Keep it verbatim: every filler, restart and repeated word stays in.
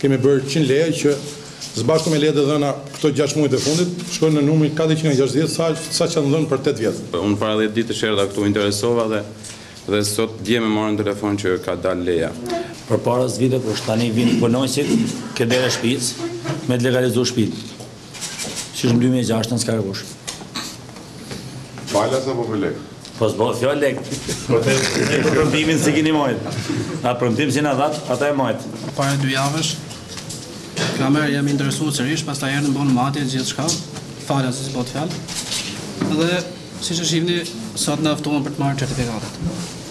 kemi bërë qind leje që së me lejet e dhëna këto gjashtë muajt e fundit, shkojnë në numrin katëqind e gjashtëdhjetë sa sa që kanë dhënë për tetë vjet. Unë para dhjetë ditësh erdha këtu, interesova dhe dhe sot dje më marrën telefon që ka dalë leja. Përpara s'vite kush tani vinë punonjësit ke dera shtëpisë me të legalizuar shtëpinë. Që është në dy mijë e gjashtën s'ka kush. Falas apo për lek? Po s'bo fjalë lek. Po të premtimin si keni marrë. A premtim si na dhat, ata e marrë. Para dy javësh kamerë jam interesuar sërish, pastaj erdhën bën matje gjithçka. Falas s'bo të fjalë. Dhe siç e shihni, sot na ftuan për të marrë certifikatet.